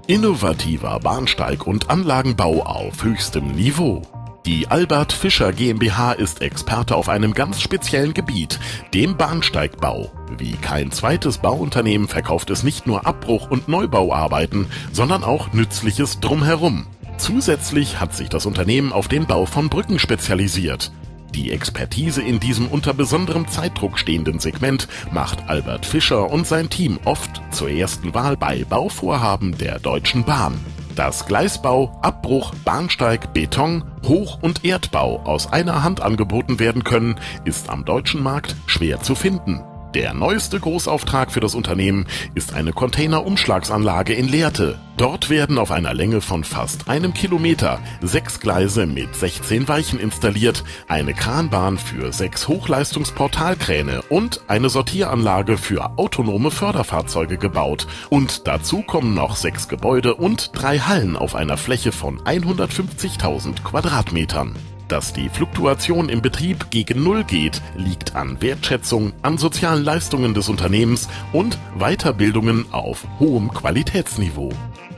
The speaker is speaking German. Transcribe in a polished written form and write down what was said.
Innovativer Bahnsteig- und Anlagenbau auf höchstem Niveau. Die Albert Fischer GmbH ist Experte auf einem ganz speziellen Gebiet, dem Bahnsteigbau. Wie kein zweites Bauunternehmen verkauft es nicht nur Abbruch- und Neubauarbeiten, sondern auch Nützliches drumherum. Zusätzlich hat sich das Unternehmen auf den Bau von Brücken spezialisiert. Die Expertise in diesem unter besonderem Zeitdruck stehenden Segment macht Albert Fischer und sein Team oft zur ersten Wahl bei Bauvorhaben der Deutschen Bahn. Dass Gleisbau, Abbruch, Bahnsteig, Beton, Hoch- und Erdbau aus einer Hand angeboten werden können, ist am deutschen Markt schwer zu finden. Der neueste Großauftrag für das Unternehmen ist eine Containerumschlagsanlage in Lehrte. Dort werden auf einer Länge von fast 1 Kilometer 6 Gleise mit 16 Weichen installiert, eine Kranbahn für 6 Hochleistungsportalkräne und eine Sortieranlage für autonome Förderfahrzeuge gebaut. Und dazu kommen noch 6 Gebäude und 3 Hallen auf einer Fläche von 150.000 Quadratmetern. Dass die Fluktuation im Betrieb gegen Null geht, liegt an Wertschätzung, an sozialen Leistungen des Unternehmens und Weiterbildungen auf hohem Qualitätsniveau.